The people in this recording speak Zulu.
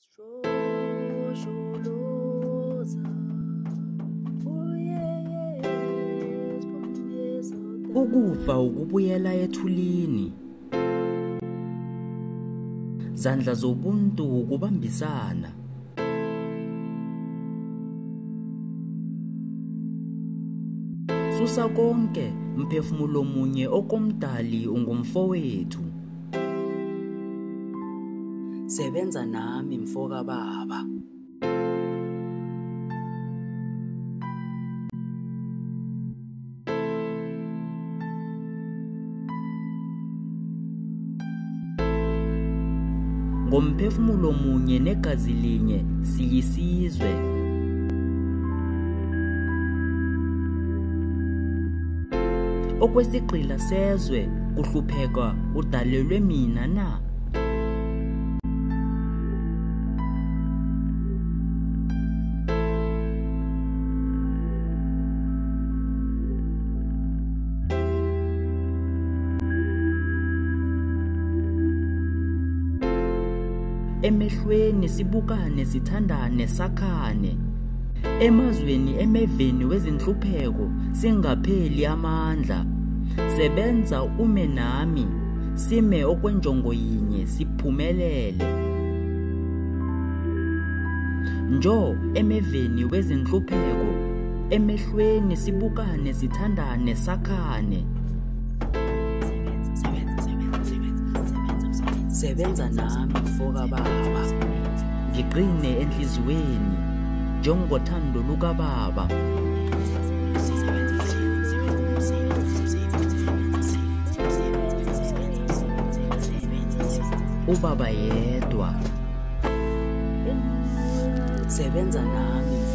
Ukufa ukubuyela ethulini. Zandla zobuntu ukubambisana. Susa konke mphefumulo munye okomdali ungumfowethu. Sebenza nami mfoka baba. Ngomphefumulo munye negazi linye siyisizwe. Okwesigqila sezwe kuhlupheka udalelwe mina na. Emehlweni sibukane sithandane sakhane. Emazweni emeveni wezinhlupheko singapheli amandla. Sebenza ume nami sime okwenjongo yinye siphumelele. Njo emeveni wezinhlupheko emehlweni sibukane sithandane sakhane. Sebenza nami mfoka baba. Ngiqine enhliziyweni njengothando luka baba. Ubaba yedwa. Sebenza nami